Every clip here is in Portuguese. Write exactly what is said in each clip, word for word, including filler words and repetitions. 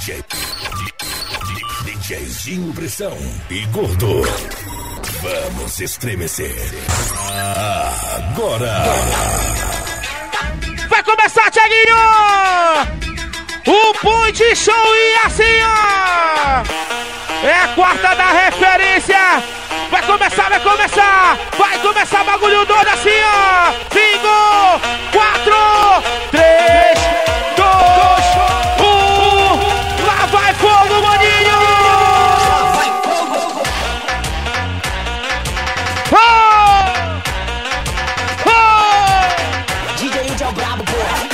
J. DJzinho Pressão e Gordo. Vamos estremecer. Agora. Vai começar, Thiaguinho! O Point Show e assim, ó! É a quarta da referência! Vai começar, vai começar! Vai começar bagulho doido assim, ó! Cinco, quatro, três, dois, um! Lá vai fogo, maninho! Lá vai fogo! Oh! Oh! D J Índio é o brabo, porra!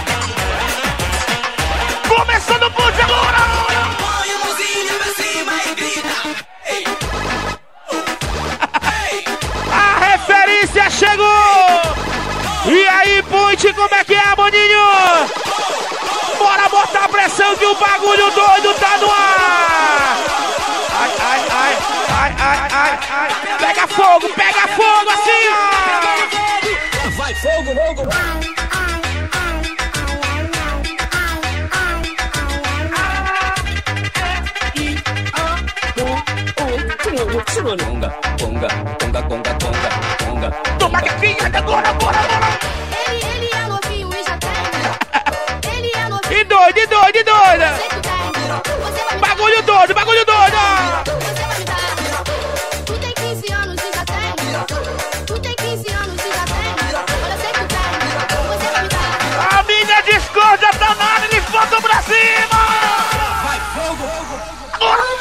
Começando o Point agora! Põe a mãozinha pra cima e grita! Ei! A referência chegou! E aí, Point, como é que é, maninho? Bora botar pressão que o bagulho doido tá no ar! Ai, ai, ai, ai, ai, ai, ai. Pega fogo, pega fogo assim, ó! Vai fogo, fogo! Conga, conga, conga, conga, conga, conga. Toma gatinha, agora, bora, bora! Ele, ele é novinho e já tem. Ele é novinho. E doido, e doido, e doido! Sei que tem. Você vai me dar. Bagulho doido, bagulho doido! Você vai me dar. Tu tem quinze anos e já tem. Tu tem quinze anos e já tem. Olha, sei que tem. Você vai me dar. A minha discórdia tá na área, eles botam pra cima! Vai fogo, fogo! Agora!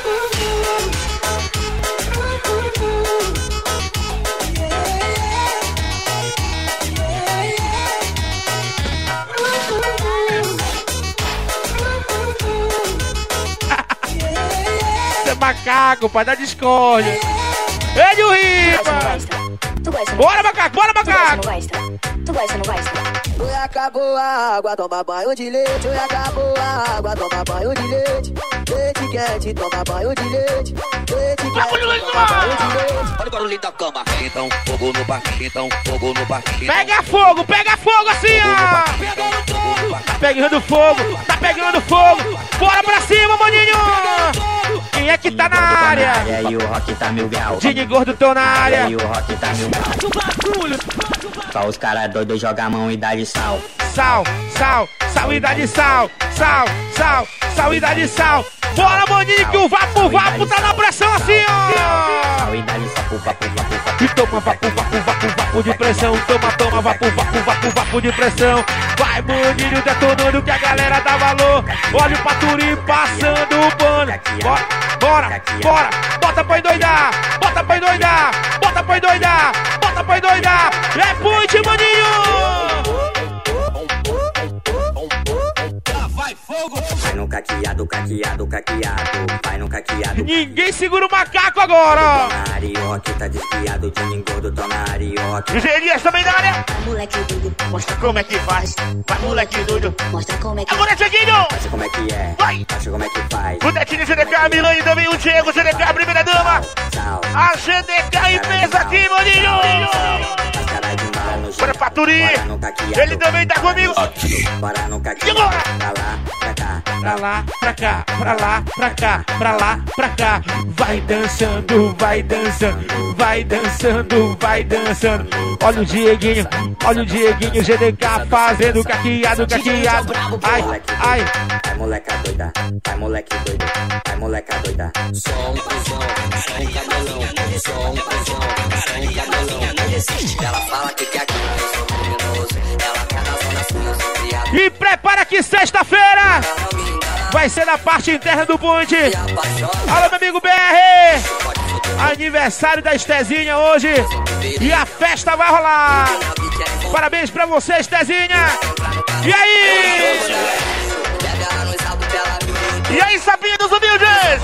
Macaco, pai da discórdia. Ele o ripa. Tu gosta? Bora, macaco, bora, Tu gosta, macaco. não gosta? Tu gosta, não gosta? Oi, acabou a água, toma banho de leite. Oi, acabou a água, toma banho de leite. Leite quente, toma banho de leite. Leite quente, toma banho de leite. Olha o barulho da cama. Então, fogo no parque, então, fogo no parque. Pega fogo, pega fogo assim, ó. Tá pegando fogo, tá pegando fogo. Bora pra cima, maninho. Quem é que tá na área? E o rock tá mil grau. Dini Gordo tô na área. E o rock tá mil grau. Só os caras doidos jogam a mão e dá de sal. Sal, sal, sal e dá de sal. Sal, sal, sal e dá de sal. Bora, maninho, que o vapo, vapo tá na pressão assim, ó. Sal e dá de sal, pupa, pupa, pupa. E toma vapo, vapo, vapo, vapo de pressão. Toma, toma, vapo, vapo, vapo, vapo de pressão. Vai, maninho, detonando que a galera dá valor. Olha o Paturi passando o pano. Bora, bora, bora. Bota pra endoidar, bota pra endoidar, bota pra endoidar, bota pra endoidar. É Point, maninho. Vai fogo! Vai no caqueado, caqueado, caqueado. Vai no caqueado. Ninguém segura o macaco agora. Na área, o rock tá desviado. De gordo, tô na área, o rock. Elias também na área. Vai, moleque doido. Mostra como é que faz. Vai, moleque doido. Mostra como é que Agora, Thiaguinho. Acha como é que é? Vai. Acha como é que faz? O Netinho G D K, a Milane também, o Diego G D K, a primeira dama. Sal. A G D K em peso aqui, maninho. As caras de mal no Bora, Paturi. Bora no caqueado. Ele também tá comigo. Aqui. Bora no E caqueado. agora? Pra lá, pra cá. Pra lá, pra cá, pra lá, pra cá, pra lá, pra cá. Vai dançando, vai dançando, vai dançando, vai dançando. Olha o Dieguinho, olha o Dieguinho, G D K fazendo caqueado, caqueado. Ai, ai. Vai moleca doida, vai moleque doido, vai moleca doida. Só um cuzão, só um cabelão. Só um cuzão, só um cabelão. Ela fala que quer que eu sou criminoso. Ela quer da zona sul, eu sou criado. E prepara que sexta-feira vai ser na parte interna do Point. Alô, meu amigo B R. Aniversário da Estezinha hoje. E a festa vai rolar. Parabéns pra você, Estezinha. E aí? E aí, sapinho dos humildes?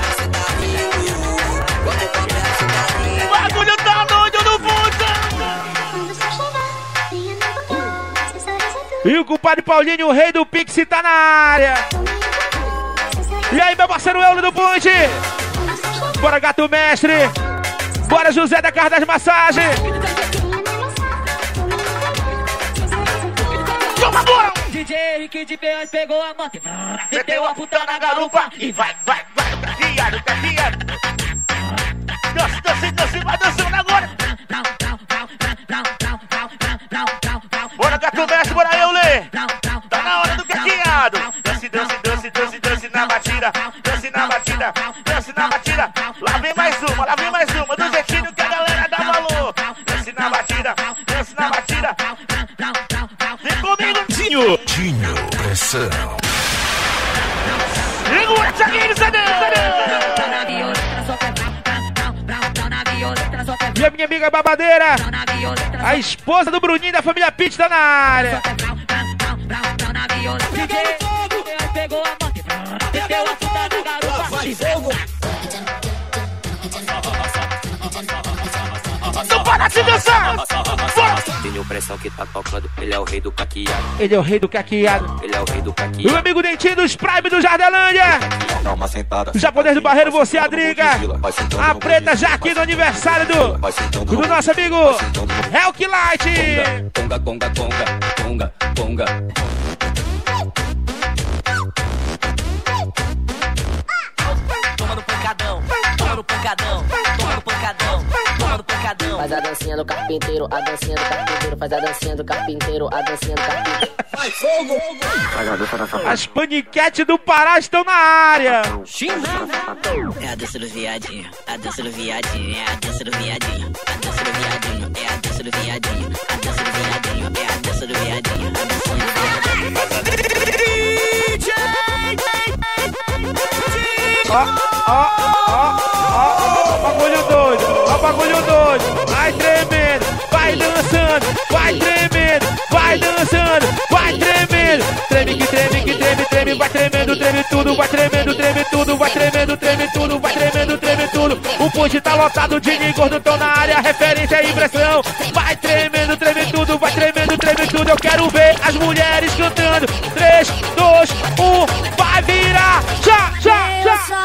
O bagulho tá doido no Point. E o compadre Paulinho, o rei do Pix, tá na área. E aí, meu parceiro Euler do Point. Bora, gato mestre. Bora, José da Casa das Massagens. Toma, bora. D J Henrique de P oito pegou a moto, meteu a puta na garupa e vai, vai, vai, caqueado, caqueado. Dança, dança, dança, vai dançando agora. Bora, Gato Mestre, bora eu, Lê. Tá na hora do caqueado. Dance, dance, dance, dance, dance na batida. Dance na batida, dance na batida. Lá vem mais uma, lá vem mais uma. Do jeitinho que a galera dá valor. Dance na batida, dance na batida. Vem comigo, Tinho. Tinho, pressão. Segura essa aqui, e a minha amiga babadeira, a esposa do Bruninho da família Pitt tá na área. Pegou a moto, meteu a puta na garupa e fogo. Não para de dançar! Tenho pressão que tá tocando, ele é o rei do caqueado. Ele é o rei do caqueado. Ele é o rei do O caqueado. meu amigo Dentinho dos Prime do Jardelândia. Dá uma sentada. O japonês do Barreiro, você, Adriga. A preta já aqui no aniversário do, do nosso amigo Helk Light. Conga, conga, conga, conga, conga. Toma no pancadão, toma no pancadão, toma no pancadão, toma no pancadão. Faz a dancinha do carpinteiro, a dancinha do carpinteiro, faz a dancinha do carpinteiro, a dancinha do carpinteiro. Vai, fogo! As paniquetes do Pará estão na área. É a dança do viadinho, a dança do viadinho, é a dança do viadinho, a dança do viadinho, é a dança do viadinho, a dança do viadinho, é a dança do viadinho, a dança do Ó, ó, ó, ó, bagulho doido, ó, bagulho doido. Vai tremendo, vai dançando, vai tremendo, vai dançando, vai tremendo. Treme que treme, que treme, treme, vai tremendo, treme tudo, vai tremendo, treme tudo, vai tremendo, treme tudo, vai tremendo, treme tudo. O ponte tá lotado de gordo, tão na área, referência e impressão. Vai tremendo, treme tudo, vai tremendo, treme tudo. Eu quero ver as mulheres cantando. três, dois, um, vai virar. Já, já, já, já.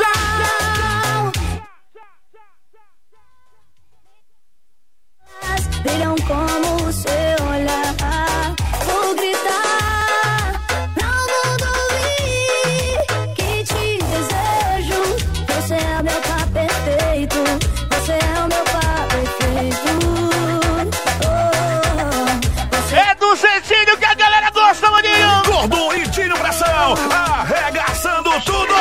Brilham como o seu olhar. Vou gritar pra o mundo ouvir que te desejo. Você é o meu par perfeito. Você é o meu par perfeito. Oh, você É do jeitinho que a galera gosta, maninho. Gordo e Tinho Pressão, arregaçando tudo.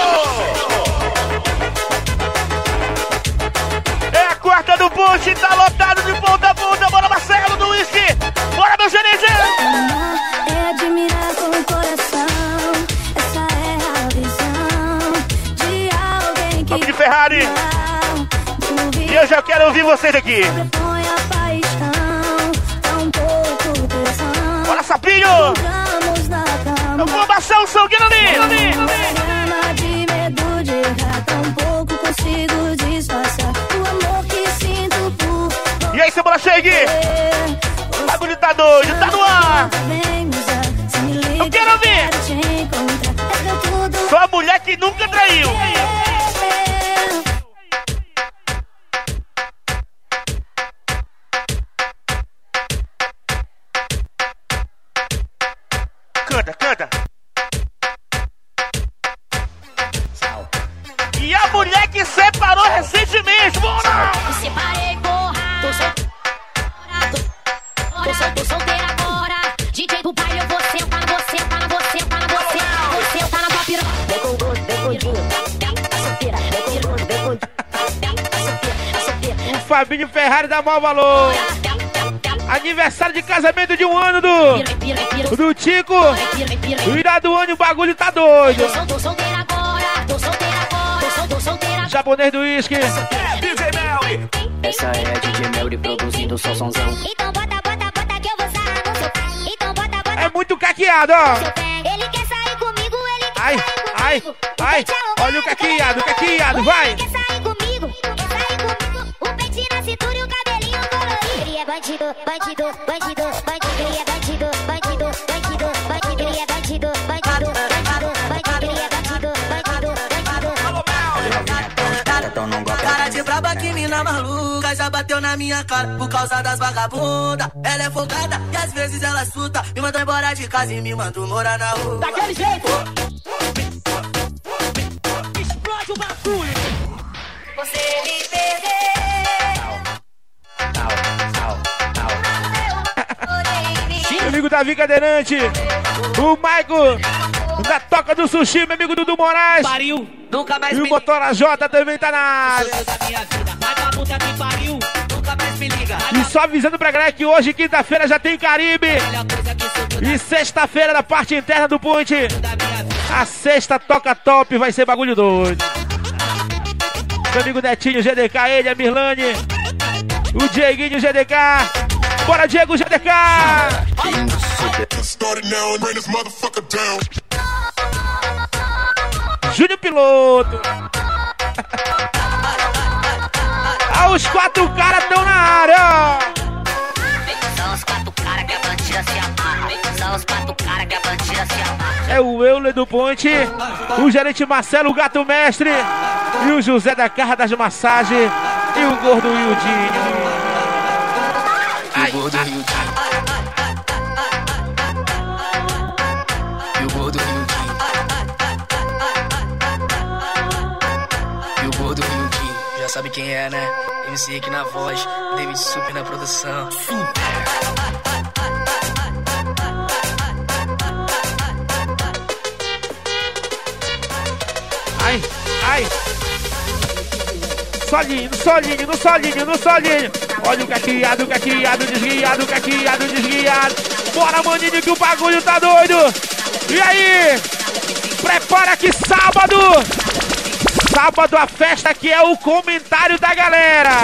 É a quarta do ponte, tá lotado de ponta a ponta. Bora, Marcelo do Whisky. Bora, meu gerente. é admirar com o coração. Essa é a visão de alguém que Vamos de Ferrari. E eu já quero ouvir vocês aqui. põe a paixão, dá um pouco tesão. Bora, Sapinho. Jogamos na cama. Eu vou abaixar o som, quero ali. Grana de medo de errar, tão pouco consigo disfarçar o amor que sinto por E aí, Cebola Chegue. você. O bagulho tá doido, tá no ar. Vem me usar, se me liga, Eu quero ouvir. quero te encontrar. É meu tudo. Sou a mulher que nunca traiu. Canta, canta. E a mulher que separou recentemente. Bora! Me separei, porra. Tô solteira. Tô, sol- tô solteira agora. D J do baile, eu vou sentar, vou sentar, vou sentar, vou sentar, vou sentar na tua piroca. Vem com gosto, vem com dinho. A solteira, vem com gosto, vem com a solteira, a solteira. O Fabinho Ferrari dá maior valor. Aniversário de casamento de um ano do, Pira, pira, pira, do Tico. pira, pira. O irado do ano, o bagulho tá doido. Tô sol- tô solteira agora. Tô solteira agora. Tô, sol- tô solteira. Japonês do Whisky. D J Melly. Essa é a D J Melly produzindo só sonzão. Então bota, bota, bota que eu vou sarrar no seu pé. Então bota, bota, É muito caqueado, ó. seu pé. Ele quer sair comigo, ele quer Ai, sair ai, comigo. ai. Olha o caqueado, o caqueado, vai. Ele quer sair comigo, quer sair comigo. O peitinho na cintura e o cabelinho colorido. Ele é bandido, bandido, bandido, bandido. Ele é bandido, bandido, bandido, bandido. Ele é bandido, bandido, bandido, bandido. Ele é bandido, bandido, bandido. batom num golpe. Cara de braba que mina maluca, já bateu na minha cara por causa das vagabundas. Ela é folgada e às vezes ela suta. Me mandou embora de casa e me mandou morar na rua. Daquele jeito. Explode o bagulho. Você me perdeu. Tal, tal, tal. Meu amigo Davi Cadeirante. O Maico. Da Toca do Sushi, meu amigo Dudu Moraes. Pariu, nunca mais E o me Motora J também tá na área. liga da minha vida. Vai pra puta que pariu, nunca mais me liga. E só avisando pra galera que hoje, quinta-feira, já tem Caribe. Olha a coisa que subiu E sexta-feira, na parte interna do Ponte, da minha vida. a sexta toca top, vai ser bagulho doido. Meu amigo Netinho, G D K, ele, a Mirlane. O Dieguinho, G D K. Bora, Diego, G D K. Júnior Piloto. Ah, os quatro caras estão na área. São os quatro caras que a bandida se amarra. São os quatro caras que a bandida se amarra. É o Euler do Ponte, o gerente Marcelo, o Gato Mestre, e o José da Carra das Massagens, e o Gordo Hildinho. E o Gordo Hildinho. E o Gordo Hildinho. E o Gordo Hildinho. Já sabe quem é, né? M C aqui na voz, David Super na produção. Ai, ai. Solinho, no solinho, no solinho, no solinho. Olha o caqueado, caqueado, desguiado, caqueado, desguiado. Bora, maninho, que o bagulho tá doido. E aí? Prepara que sábado. Sábado a festa que é o comentário da galera.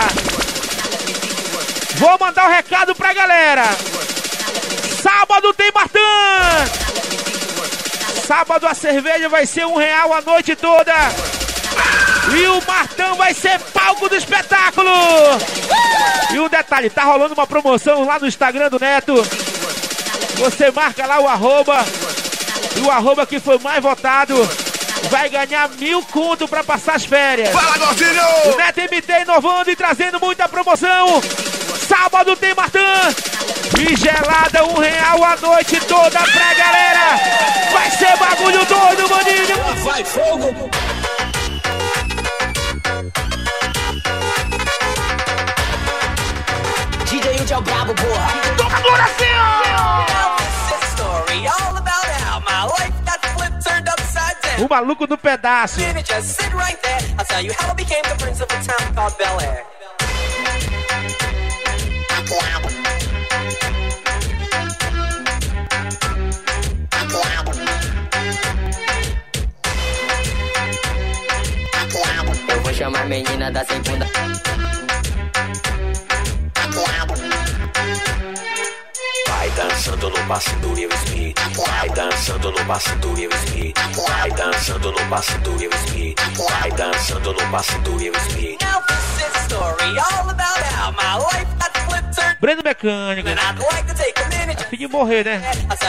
Vou mandar um recado pra galera. Sábado tem Martã. Sábado a cerveja vai ser um real a noite toda. E o Martão vai ser palco do espetáculo. E um detalhe, tá rolando uma promoção lá no Instagram do Neto. Você marca lá o arroba. E o arroba que foi mais votado vai ganhar mil conto pra passar as férias. Fala, Gordinho! O Neto M T inovando e trazendo muita promoção. Sábado tem Martã. E gelada, um real a noite toda pra galera. Vai ser bagulho doido, maninho. Vai, fogo! D J Udi é o brabo, porra. Toma agora sim, o maluco do pedaço. Eu vou chamar a menina da segunda. Vai dançando no passo do Will Smith. Vai dançando no passo do Will Smith. Vai dançando no passo do Will Smith. Vai dançando no passo do Will Smith. Breno Mecânico. Fim de morrer, né?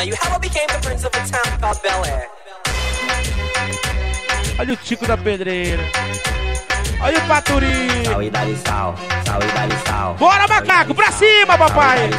Olha o Tico da Pedreira. Olha o Paturinho. Sal e dá-lhe sal, sal e dá-lhe sal. Bora, macaco, pra cima, papai.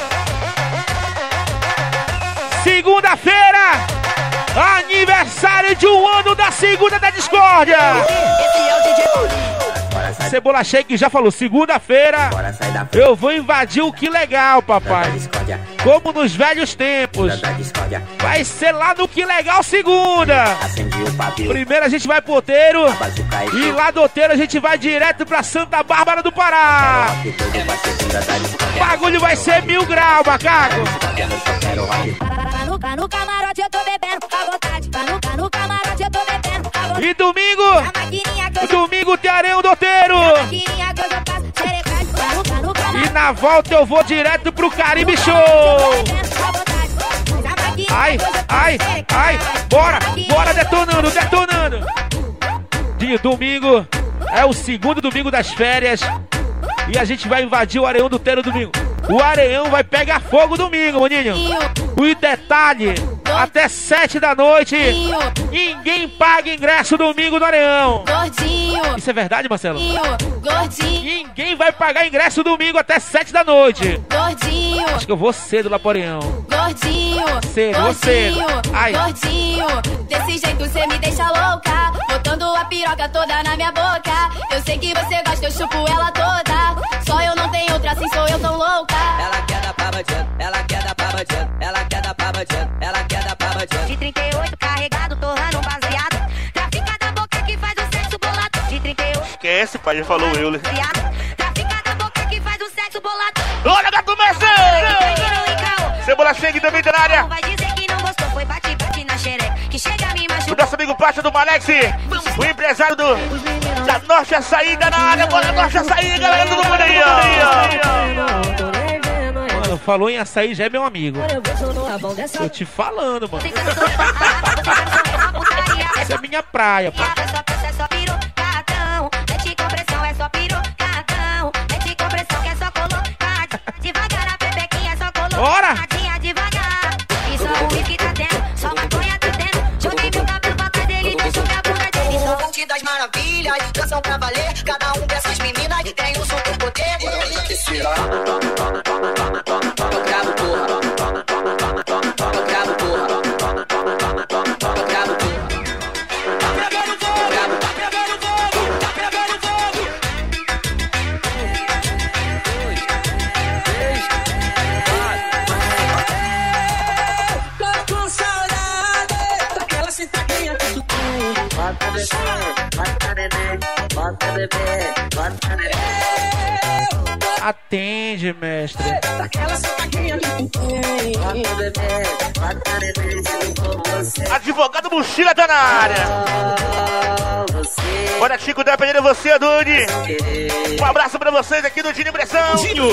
Segunda-feira, aniversário de um ano da Segunda da Discórdia. Esse é o D J Paulinho. Cebola Shake já falou, segunda-feira Bora sair da frente eu vou invadir o Que Legal, da papai. discórdia, Como nos velhos tempos. da discórdia. Vai ser lá no Que Legal segunda. Acendi o papel, Primeiro a gente vai pro Outeiro. a bazuca E lá do Outeiro a gente vai direto pra Santa Bárbara do Pará. rock todo pra segunda da O discórdia. bagulho vai ser mil grau, macaco. Discórdia, eu só quero rock. Tá no, tá no camarote, eu tô bebendo à vontade. Tá no, tá no camarote, eu tô bebendo à vontade. E domingo, A maquininha que eu domingo tem Areão do Outeiro. A maquininha que eu já faço xerecade. Tá no, tá no camarote. E na volta eu vou direto pro Caribe Show. Ai, ai, ai, bora, bora detonando, detonando. De domingo, é o segundo domingo das férias. E a gente vai invadir o Areão do Outeiro domingo. O Areão vai pegar fogo domingo, maninho. O detalhe, até sete da noite. Ninguém paga ingresso domingo no Areão. Gordinho. Isso é verdade, Marcelo? Gordinho. Ninguém vai pagar ingresso domingo até sete da noite. Gordinho. Acho que eu vou cedo lá pro Areão. Gordinho. Cedo, vou cedo. Ai. Gordinho. Desse jeito você me deixa louca. Botando a piroca toda na minha boca. Eu sei que você gosta, eu chupo ela toda. Só eu não tenho outra, assim sou eu tão louca. Ela quer dar pra bandido, ela quer dar pra bandido, ela quer dar pra bandido, ela quer dar pra bandido. De trinta e oito carregado, torrando um baseado. Trafica da boca que faz o sexo bolado. De trinta e oito. Esquece, pai, já falou eu. Trafica da boca que faz o sexo bolado. Olha, gato mestre! Cebola Cheng também tá na área. Vai dizer que não gostou, foi bate, bate na xereca. Que chega a me O machucar. nosso amigo Pacha do Malex, o empresário do da Norte Açaí, tá na área. Bora, Norte Açaí, galera, todo mundo aí, ó. Mano, falou em açaí, já é meu amigo. Tô te falando, mano. Essa é minha praia, pô. É só peça, é só pirocatão. Mete compressão, é só pirocatão. Mete compressão, que é só colocar. Devagar a pepequinha, é só colocar. Bora! Devagar. E só o uísque tá tendo, só maconha tá tendo. Joguei meu cabelo pra trás dele, deixa a bunda dele. Só Ponte das maravilhas, dançam pra valer. Cada um dessas meninas tem um super poder. Eu gravo porra. Eu gravo porra. Eu gravo porra. Tô com saudade daquela sentadinha que tu tem. Bota bebê, bota bebê, bota bebê, bota bebê. Atende, mestre. Daquela sentadinha que tu tem. Bota bebê, bota bebê, se não for você. Advogado Mochila tá na área. Bora, Chico, dependendo de você, Duni. Um abraço pra vocês aqui do Dini Pressão.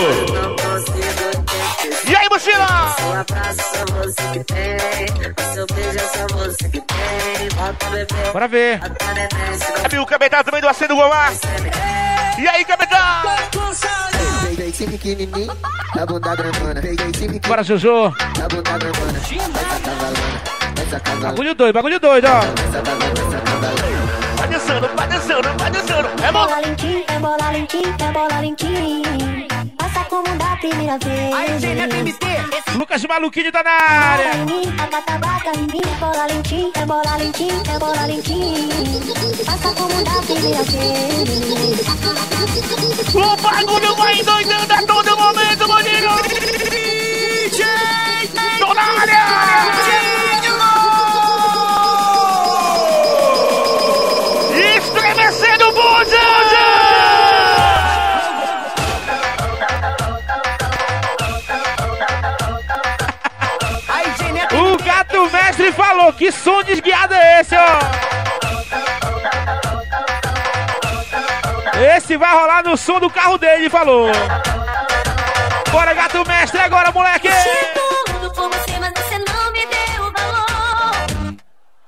E aí, Mochila? O abraço só você que tem. O seu beijo é só você que tem. Bota bebê, Bora ver. bota bebê, se não Sabe o Cabetá também do Acendo Gomar? E aí, Cabetá? Peguei esse pequenininho, a bunda grandona. Peguei esse pequenininho, Bora, Jojo. a bunda grandona. Essa cavalona, essa cavalona, Bagulho doido, bagulho doido, ó. essa cavalona, essa cavalona. Vai dançando, vai dançando, vai dançando. É bom? bola lentinha, é bola lentinha, é bola lentinha. Passa como da primeira vez. Lucas Maluquinho tá na área. Bola em mim, a catabaca em mim. É bola lentinha, é bola lentinha, é bola lentinha. Passa como da primeira vez. O bagulho vai doidando a todo momento, maninho. Tô na área. Estremecendo o bonde. O gato mestre falou, que som desguiado é esse, ó? Esse vai rolar no som do carro dele, falou. Bora, gato mestre, agora, moleque! Tudo por você, mas você não me deu valor.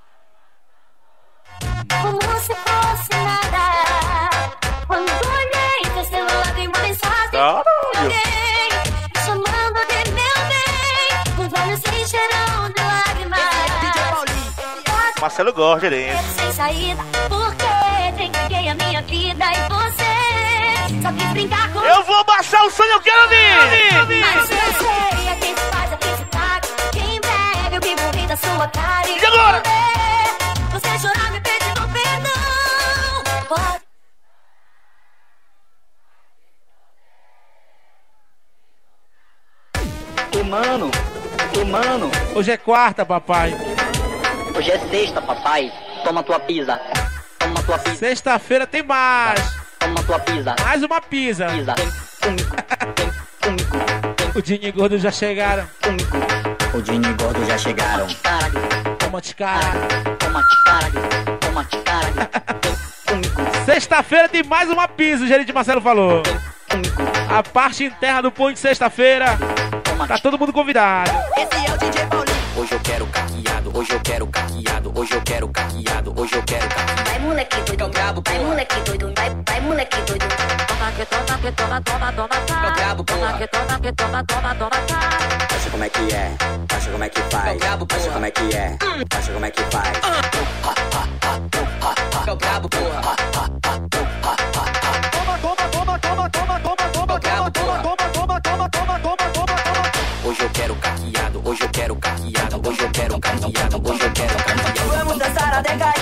Como se fosse nada. Quando olhei teu celular, tem uma mensagem. Caralho. Alguém me chamando de meu bem. Os olhos se encheram de lágrimas. Marcelo gosta dele. Sem saída, porque entreguei a minha vida e você só quis brincar com. Eu vou baixar o som, eu quero vir. Mas eu sei, a quem se faz, a quem se paga. Quem bebe, eu vivo rir da sua cara. E agora? Você chorar me pedindo perdão. Pode. E mano, e mano, Hoje é quarta, papai. hoje é sexta, papai. Toma tua pizza. Toma tua pizza. Sexta-feira tem mais. Toma tua pizza. Mais uma pizza. Pizza. Vem comigo. Vem comigo. O Dini e Gordo já chegaram. Vem comigo. O Dini e Gordo já chegaram. Caralho. Toma de cara. Toma de caralho. Toma de caralho. Vem comigo. Sexta-feira tem mais uma pizza, o gerente Marcelo falou. Comigo. A parte interna do pão de sexta-feira. Toma Tá todo mundo convidado. Esse é o D J Paulinho. Hoje eu quero caqueado, hoje eu quero caqueado, hoje eu quero caqueado, hoje eu quero caqueado. Vai moleque doido, brabo, vai moleque doido, vai, vai moleque doido. Toma que toma que toma, toma, toma, tá. brabo, Toma que toma que toma, toma, toma, tá. Acha como é que é, acha como é que faz, acha como é que é, acha como é que faz. Fica brabo, porra. Toma, toma, toma, toma, toma, toma, toma, brabo, toma, porra. toma, toma, toma, toma, toma, toma, toma. Hoje eu quero caqueado, hoje eu quero caqueado, hoje eu quero caqueado, hoje eu quero caqueado. Vamos dançar até cair.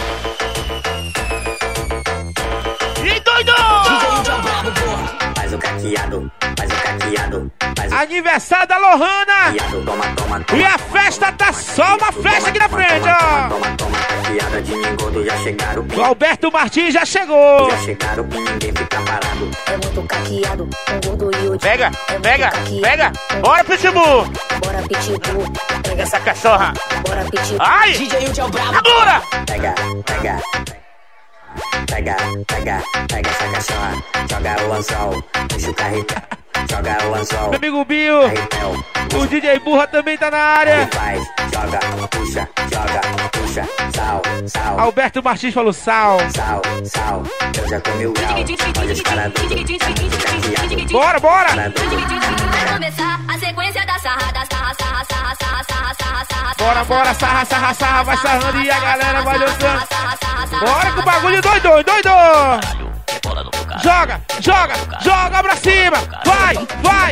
E doido! Faz o caqueado, faz o caqueado, faz o Aniversário da Lohana! caqueado, toma, toma, toma. E a festa tá só uma festa aqui na frente, ó! Toma, toma, caqueada de ninguém, já chegaram. O Alberto Martins já chegou! Já chegaram e ninguém fica parado. É muito caqueado, um gordo e o Pega, é muito pega, caqueado. pega. Bora, Pitbull. Bora pitbull, Pega essa cachorra. bora pitbull. Ai, D J Hudson brabo. segura. Pega, pega, pega, pega, pega essa cachorra, joga o anzol, puxa o carretel, joga o anzol, Meu amigo Bill, carretel, o D J Burra também tá na área. faz, joga, puxa, joga, puxa, sal, sal, Alberto Martins falou sal. sal, sal, eu já tomei o grau, olha os caras doidos, caqueado, Bora, bora! cara doido. Vai começar a sequência da sarrada, sarra, sarra, sarra, sarra, sarra, sarra, sarra. Bora, bora, sarra, sarra, sarra, vai sarrando e a galera vai dançando. Bora com o bagulho doido, doido! Joga, joga, joga pra cima! Vai, vai!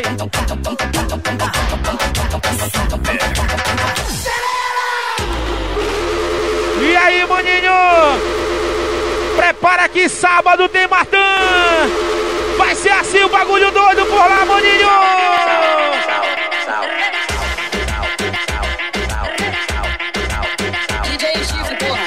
E aí, maninho? Prepara que sábado tem Martã! Vai ser assim o bagulho doido por lá, maninho! Sal, sal, sal, sal, sal, sal, sal, D J Chifre, porra.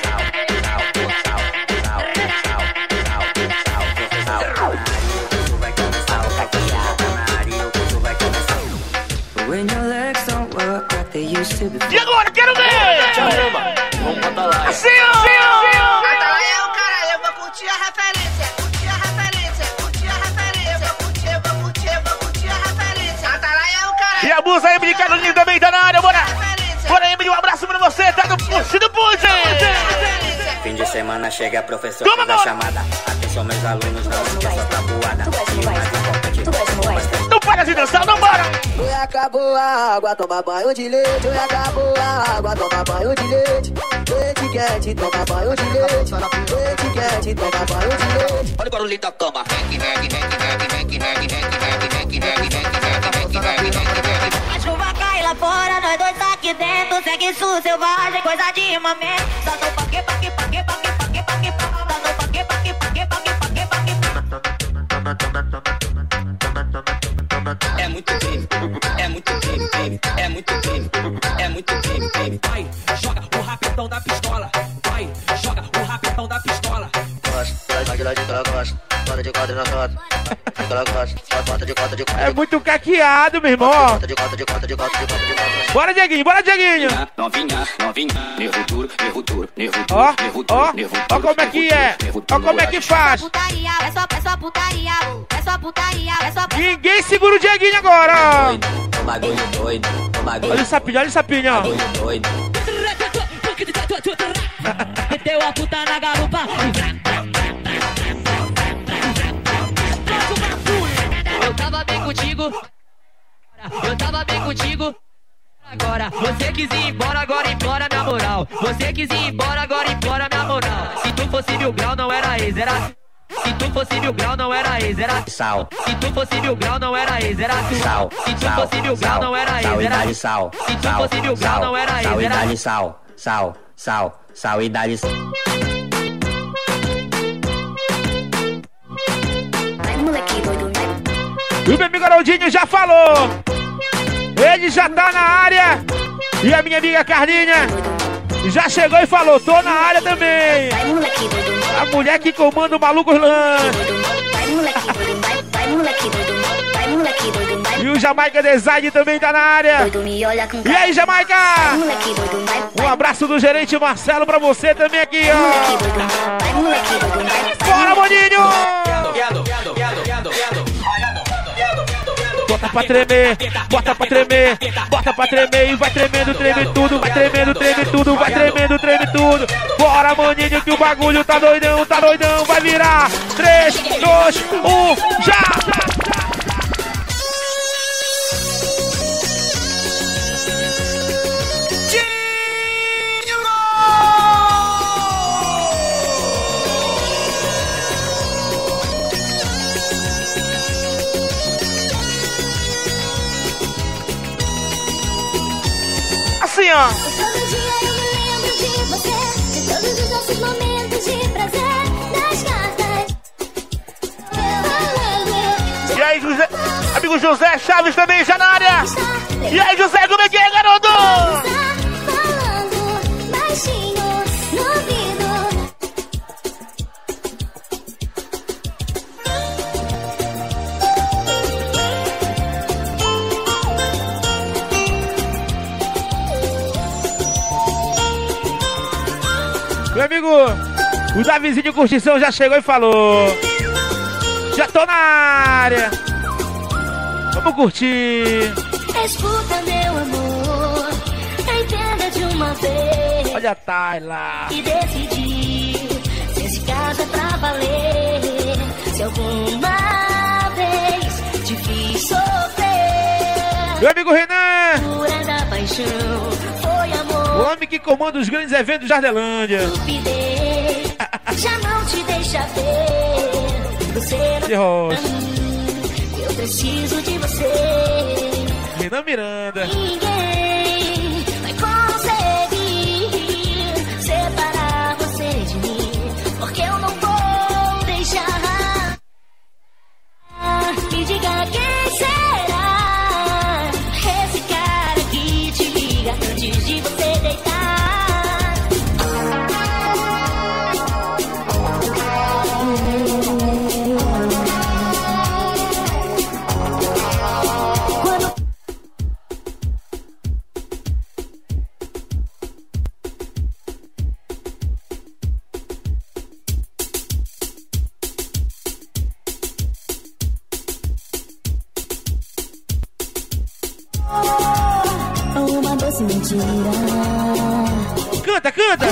When your legs don't work like they used to before. E agora, quero ver! Vamos botar lá. Assim, ó! Aí o cara, eu vou curtir a referência, curtir a referência, curtir a referência, eu vou curtir, eu vou curtir, eu vou curtir a referência. Atalaia é o cara. E a Musa Emily Carolinho também tá na área, bora! Bora, Emily, um abraço pra você, tá no Puxa do Puxa! Fim de semana chega a professora Toma, fez a bora. chamada. Atenção meus alunos, não esqueça a tabuada. Tu vai, tu vai, tu vai, tu vai. Não para de dançar, não bora! Oi, acabou a água, toma banho de leite. Oi, acabou a água, toma banho de leite. Leite quente, toma banho de leite. Leite quente, toma banho de leite. Olha o barulho da cama. A chuva cai lá fora, nós dois tá aqui dentro. Segue sul, selvagem, coisa de mamãe. Só tô paque, paque, paque, paque, paque, paque, paque. Só tô paque, paque, paque, paque, paque, paque. É muito crime, é muito crime, crime, é muito crime, é muito crime, crime. Vai, joga o rapidão da pistola. Vai, joga o rapidão da pistola. É muito caqueado, meu irmão. ó. Bora, Dieguinho, bora, Dieguinho. Novinha, novinha, nervo duro, nervo duro, nervo duro, Ó, nervo ó, duro, nervo ó duro, como é que é. nervo Ó duro, como é que faz. Putaria, é só, é só putaria, é só putaria, é só Ninguém segura o Dieguinho agora. ó. doido, o bagulho doido, o bagulho Olha o sapinho, olha o sapinho, ó. doido. Meteu a puta na garupa. Eu tava bem contigo. Eu tava bem contigo. Agora, você quis ir embora, agora implora minha moral. Você quis ir embora, agora implora minha moral. Se tu fosse mil grau, não era ex, era. Se tu fosse mil grau, não era ex, era. Sal, Se tu fosse mil grau, não era ex, era tu. sal, Se tu sal, fosse mil grau, sal, não era sal ex, e era. dá-lhe sal, Se tu sal, fosse mil grau, sal, não era sal ex, e era. dá-lhe sal, sal, sal, sal e dá-lhe sal. Vai moleque doido, vai. E o meu amigo Haroldinho já falou. Ele já tá na área. E a minha amiga Carlinha já chegou e falou, tô na área também. Vai moleque doido, A mulher que comanda o Maluco Lã. vai moleque doido, vai, vai moleque doido, vai moleque doido, vai. E o Jamaica Design também tá na área. Doido me olha com E cara. aí, Jamaica? Vai moleque doido, vai, Um abraço do gerente Marcelo pra você também aqui, moleque ó. doido, vai moleque doido, vai. Bora, maninho! Viado, viado, viado, viado, viado. Bota pra tremer, bota pra tremer, bota pra tremer e vai tremendo, treme tudo, vai tremendo, treme tudo, vai tremendo, treme tudo. Bora, maninho, que o bagulho tá doidão, tá doidão, vai virar. três, dois, um, já! Assim, ó. Todo dia eu me lembro de você, de todos os nossos momentos de prazer, das cartas. E aí, José, amigo José Chaves também já na área. E aí, José, como é que é, garoto? Falando baixinho no ouvido. Meu amigo, o Davizinho Curtição já chegou e falou: já tô na área, vamos curtir. Escuta, meu amor, entenda de uma vez. Olha a Tayla. E decidir se esse caso é pra valer. Se alguma vez te fiz sofrer. Meu amigo Renan, Pura da paixão, foi amor. o homem que comanda os grandes eventos de Ardelândia. Estupidez, já não te deixa ver. Você não De rocha. eu preciso de você. Renan Miranda. Ninguém vai conseguir separar você de mim, porque eu não vou deixar. Me diga quem será esse cara que te liga antes de você deitar. Uma doce mentira. Canta, canta!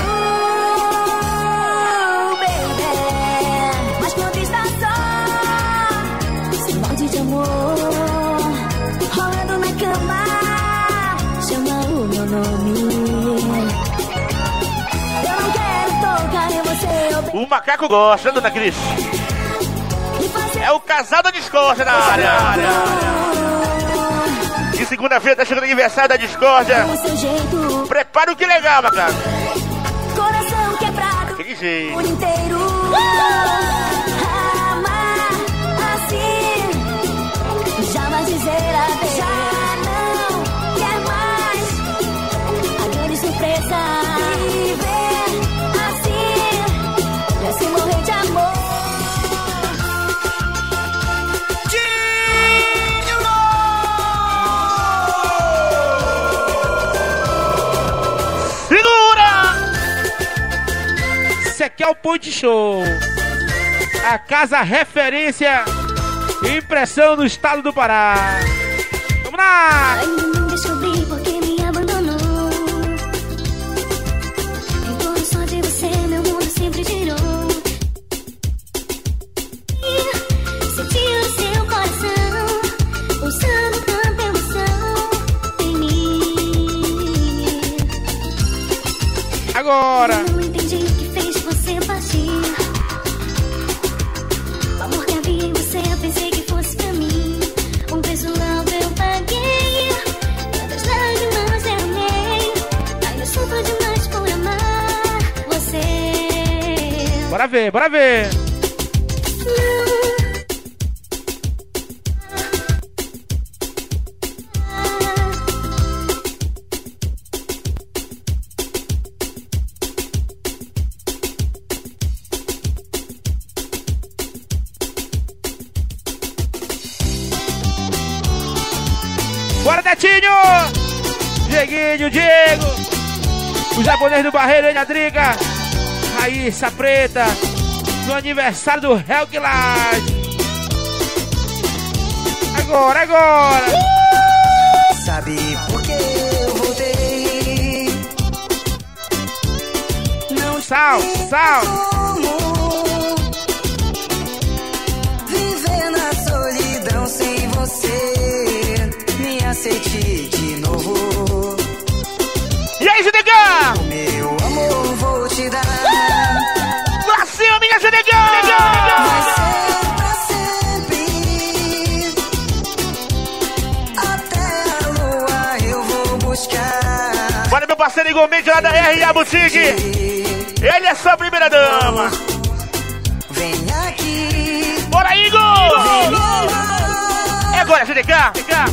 Oh, baby, mas quando está só, sem balde de amor, rolando na cama, chama o meu nome. Eu não quero tocar em você, oh, O macaco gosta, dona Cris. É o casal da discórdia na área. E segunda-feira tá chegando o aniversário da discórdia. o seu jeito, Prepara o que legal, macaco. coração quebrado, Aquele jeito. o mundo inteiro. Amar assim, jamais dizer adeus. Já não quer mais a grande surpresa. Viver assim, é se morrer de amor. Segura! Esse aqui é o Point Show, a casa referência e impressão no estado do Pará. Vamos lá! Ainda não descobri por que me abandonou. Em torno só de você, meu mundo sempre girou. Sentir o seu coração pulsando tanta emoção em mim. Agora! Eu não entendi o que fez você partir. O amor que havia em você, eu pensei que fosse pra mim. Um preço alto eu paguei, tantas lágrimas derramei. Ainda sofro demais por amar você. Bora ver, bora ver! Bora, Netinho! Dieguinho, Diego! O japonês do Barreiro, hein, Adriga? Raíssa Preta! No aniversário do Hellclass! Agora, agora! Sabe por que eu voltei? Não Sal, sal! como viver na solidão sem você. Me aceite de novo. E aí, Judegão? Meu amor, vou te dar. Pra cima, minha Judegão! Vai ser pra sempre. Até a lua eu vou buscar. Bora, meu parceiro Igor Mendes lá da R A Boutique. Ele é sua primeira dama. Vem aqui. Bora, Igor! É agora, G D K!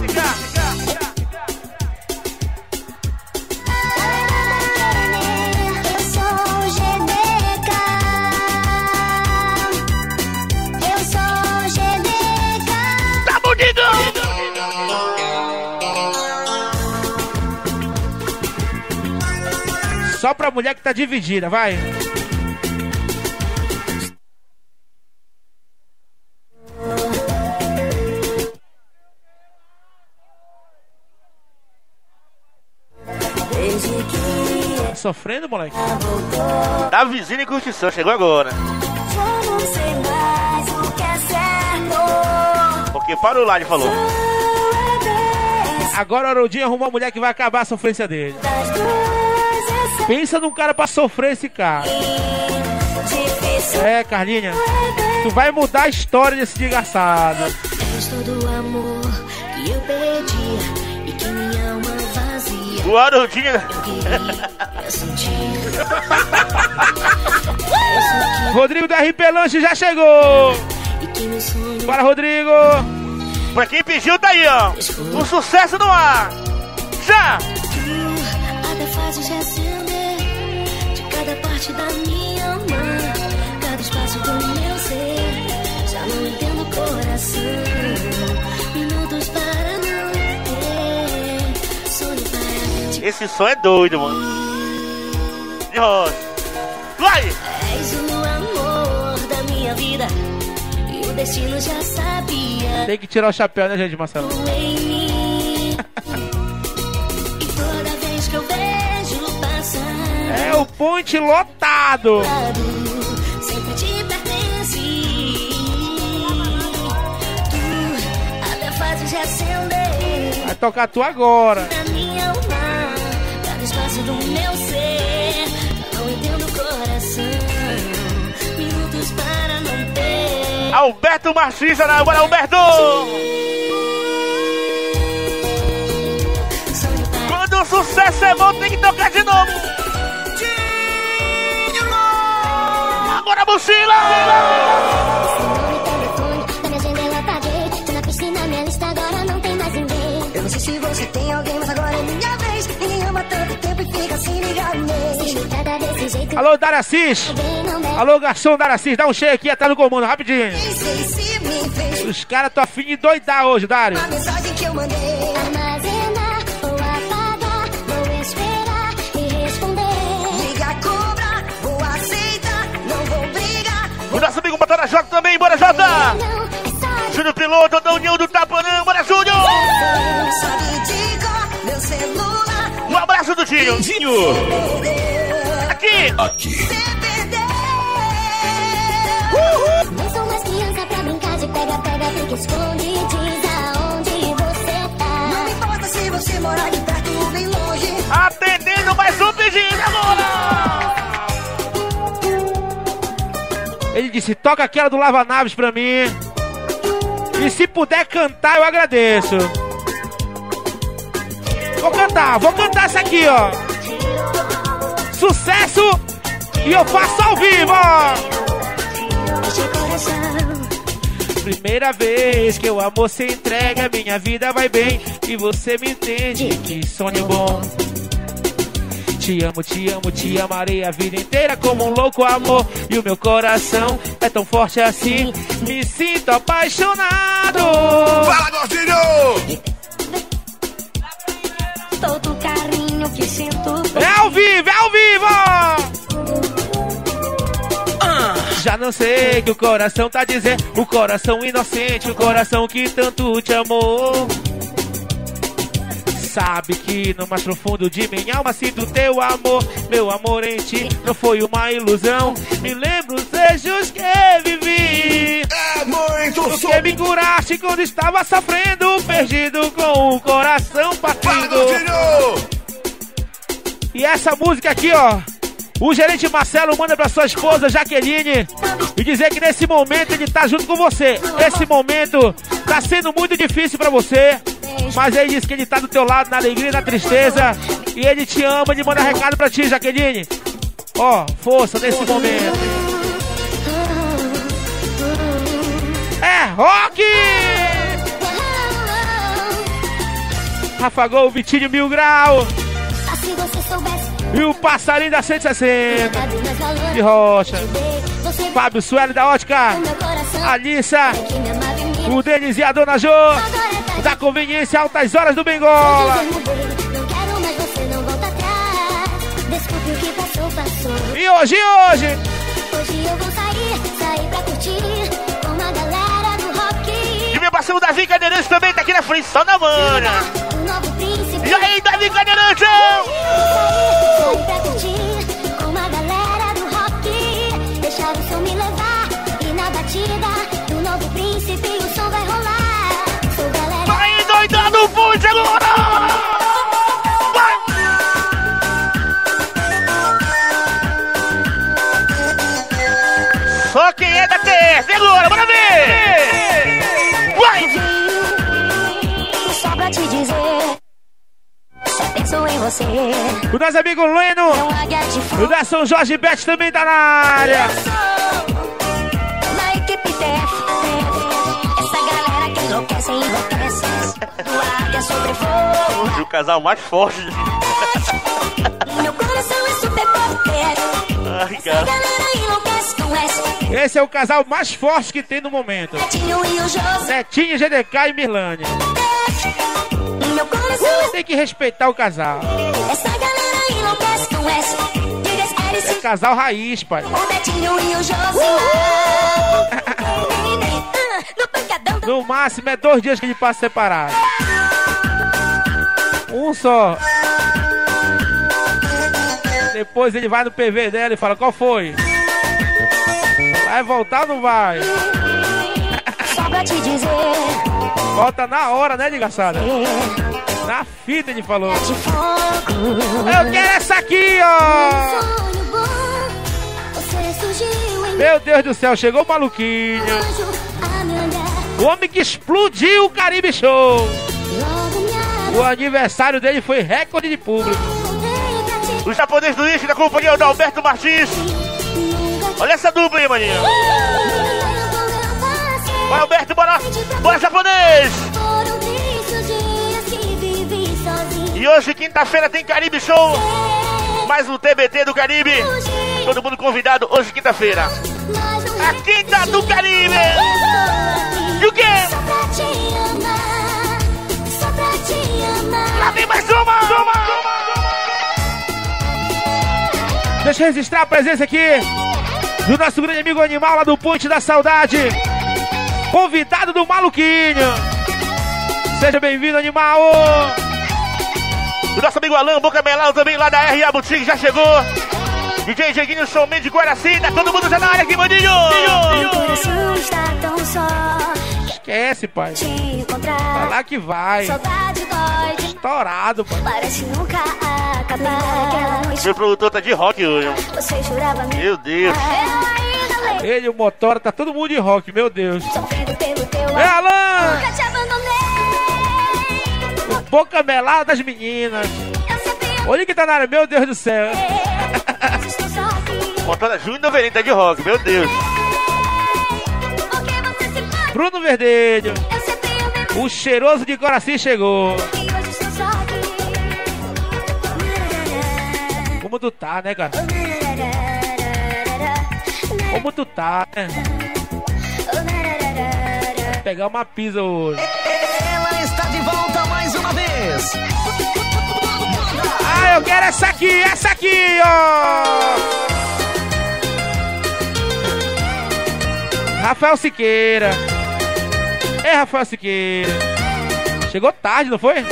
Eu sou o G D K. Eu sou o G D K. Tá bonito! Só pra mulher que tá dividida, vai. Desde que Sofrendo, moleque? voltou, Da vizinha e curtição, chegou agora. já não sei mais o que é certo. Porque parou lá, ele falou. Agora o Haroldinho arrumou uma mulher que vai acabar a sofrência dele. Das duas é Pensa num cara pra sofrer esse cara. difícil. É, Carlinha, tu vai mudar a história desse desgraçado. És todo o amor que eu perdi e que minha alma vazia. O Haroldinho. Eu queria sentir. Rodrigo do R P Lanche já chegou. E que meu sonho Bora, Rodrigo. Pra quem pediu, tá aí, ó. O sucesso no ar. Já! até faz de acender de cada parte da minha alma, cada espaço do meu ser. Já não entendo o coração. Minutos para não ter sonho para te. Esse som é doido, mano. De rosa. Vai! És o amor da minha vida e o destino já sabia. Tem que tirar o chapéu, né, gente, Marcelo? Em mim. E toda vez que eu vejo passar, É o ponte lotado. sempre te pertence. Tu até fazes reacender Vai tocar tu agora. na minha alma, cada espaço do meu ser. Não entendo o coração, minutos para não ter. Alberto Machista na bora, Alberto! Sonho para Quando o sucesso é bom, tem que tocar de novo. Agora, mochila! da minha agenda eu apaguei. Tô na piscina, minha lista agora não tem mais ninguém. Eu não sei se você tem alguém, mas agora é minha vez. Ninguém ama tanto tempo e fica assim ligado Se nele. me trata desse jeito, Alô, Daracis. alguém não merece. Alô, garçom Daracis. Dá um cheio aqui atrás do comando, rapidinho. Nem sei se me fez Os caras tão afim de doidar hoje, Dário. a mensagem que eu mandei. Armazenar ou apagar, vou esperar e responder. Liga, cobra, vou aceitar, não vou brigar. O nosso amigo Batalha Jota também, bora Jota! Não, é só Júnior Piloto da União do Tapanã, bora Júnior! Você sabe de cor, meu celular. Um abraço do Dinho! Perdeu, Aqui! você perdeu. não sou mais criança pra brincar de pega-pega, fica esconde, diz aonde você Não tá. me importa se você morar de perto ou bem longe. Atendendo mais um pedido agora! Ele disse, toca aquela do Lava Naves pra mim. E se puder cantar, eu agradeço. Vou cantar, vou cantar essa aqui, ó. Sucesso! E eu faço ao vivo, ó. Este coração, Primeira vez que o amor se entrega, minha vida vai bem. E você me entende, que sonho bom. Te amo, te amo, te amarei a vida inteira como um louco amor. E o meu coração é tão forte assim, me sinto apaixonado. Fala, gordinho! todo carinho que sinto. É ao vivo, é ao vivo! Já não sei o que o coração tá dizendo. O coração inocente, o coração que tanto te amou. Sabe que no mais profundo de minha alma sinto teu amor. Meu amor em ti não foi uma ilusão. Me lembro os beijos que vivi. É muito Porque so... me curaste quando estava sofrendo, perdido com o coração partido. E essa música aqui, ó, o gerente Marcelo manda pra sua esposa Jaqueline e dizer que nesse momento ele tá junto com você. Esse momento tá sendo muito difícil pra você, mas ele diz que ele tá do teu lado na alegria e na tristeza. E ele te ama, ele manda recado pra ti, Jaqueline. Ó, força nesse momento. É rock! Rafa Gol, Vitinho Mil Grau. E o passarinho da cento e sessenta de Rocha. Fábio Sueli da Ótica. Alissa. O Denis e a Dona Jo. Da Conveniência Altas Horas do Bengola. E hoje, hoje. Hoje eu vou sair, sair pra curtir com uma galera do rock. E meu parceiro Davi Cadeirante também tá aqui na frente, só na manha. E aí, Davi Cadeirante! Sair pra curtir com uma galera do rock. Deixar o som me levar e na batida do novo príncipe o som vai rolar. Sou galera. Vai doidado, pute agora! Só quem é da T S, agora, bora ver! Vai! Só pra te dizer, só penso em você. O nosso amigo Leno, o da São Jorge Bet também tá na área. Na equipe T F, essa galera que enlouquece, enlouquece. Do águia sobrevoa. E o casal mais forte. Meu coração é super forte. Ai, cara. Esse é o casal mais forte que tem no momento. Netinho e o José. Netinho, G D K e Mirlânia. Meu coração tem que respeitar o casal. Essa galera enlouquece com S. É casal raiz, pai. O Netinho e o José. No máximo é dois dias que ele passa separado. Um só. Depois ele vai no P V dela e fala, qual foi? Vai voltar ou não vai? Só pra te dizer. Volta na hora, né, desgraçada? Na fita ele falou. Eu quero essa aqui, ó! Meu Deus do céu, chegou o maluquinho. O homem que explodiu o Caribe Show. O aniversário dele foi recorde de público. Os japoneses do Ixi da companhia do Alberto Martins. Olha essa dupla aí, maninho. Bora, Alberto, bora. Bora, japonês. E hoje, quinta-feira, tem Caribe Show. Mais um T B T do Caribe. Todo mundo convidado hoje, quinta-feira. A quinta do Caribe. E o quê? Lá vem mais uma. uma. Deixa eu registrar a presença aqui do nosso grande amigo Animal lá do Ponte da Saudade. Convidado do Maluquinho. Seja bem-vindo, Animal. O nosso amigo Alan Boca Melão também lá da R A Boutique já chegou. D J Jeguinho, showman de Guaracina. Todo mundo já na área aqui, maninho. Meu coração está tão só. Esquece, pai. Vai lá que vai. Saudade dói. Estourado, pai. Parece nunca acabar. Meu produtor tá de rock hoje. Você jurava me. Meu Deus. Ele, o Motora, tá todo mundo de rock, meu Deus. Sofrendo pelo teu É, Alan! Nunca te abandonei. O Boca Melada das meninas. Olha que tá na área, meu Deus do céu. Motora Júnior Novelinho tá de rock, meu Deus. Bruno Verdelho. O cheiroso de Coraci chegou. Como tu tá, né, cara? Como tu tá, né? Vou pegar uma pizza hoje. Ela está de volta mais uma vez. Ah, eu quero essa aqui, essa aqui, ó. Rafael Siqueira. É, Rafael Siqueira. Chegou tarde, não foi?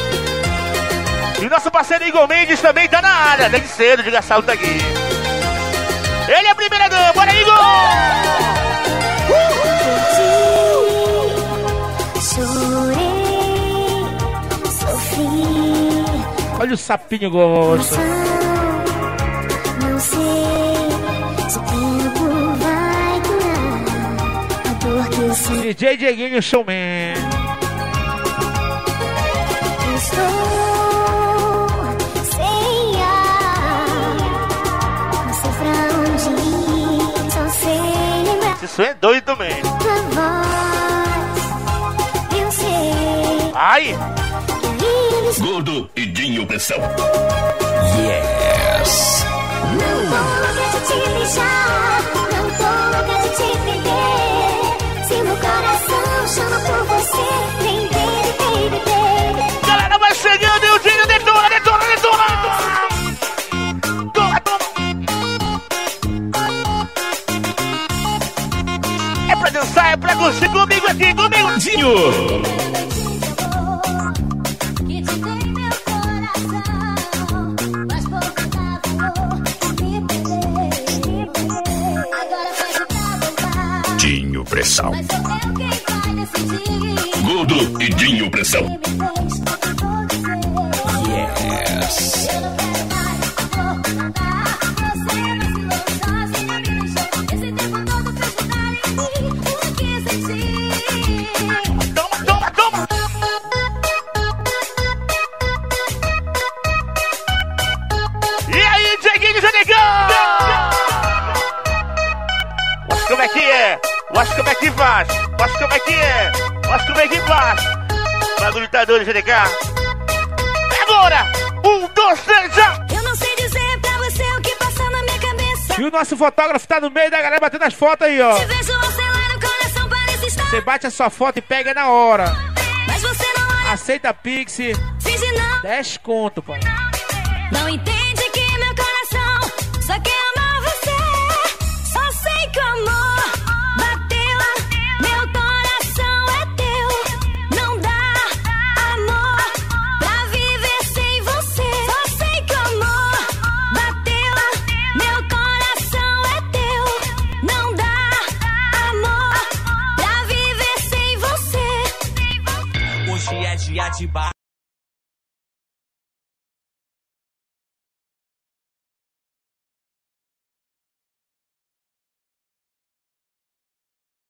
E nosso parceiro Igor Mendes também tá na área. Desde cedo, de Gaçal tá aqui. Ele é a primeira dama. Bora, Igor! Chorei, sofri. Olha o sapinho gosta. Não sei se o tempo vai curar a dor que eu sinto. D J Dieguinho Showman. Estou sem ar, não sei pra onde ir, só sei lembrar. Isso é doido também. Tua voz, eu sei. Ai! Gordo e Dinho Pressão. Yes. Não tô louca de te beijar, não tô louca de te perder. Se meu coração chama por você, vem baby, baby, baby. Galera, vai chegando e o Dinho detona, detona, detona! Toma, toma! É pra dançar, é pra curtir comigo aqui, comigo! Dinho! Dinho Pressão. Gordo e Dinho Pressão. Yes. Toma, toma, toma! E aí, Dieguinho Janegão! Mostra como é que é! Mostra como é que faz! Mostra como é que é! Mostra como é que faz! Bagulho tá doido, G D K! Agora! Um, dois, três, já! Eu não sei dizer pra você o que passa na minha cabeça. E o nosso fotógrafo tá no meio da galera batendo as fotos aí, ó. Te vejo acelerar, o coração parece estar. Você bate a sua foto e pega na hora. Mas você não olha. Aceita Pix. Finge não. dez conto, pai. Não entende que meu coração só quer amar você. Só sei que o amor bateu. Meu coração é teu. Não dá amor pra viver sem você. Só sei que o amor bateu. Meu coração é teu. Não dá amor pra viver sem você. Hoje é dia de bar.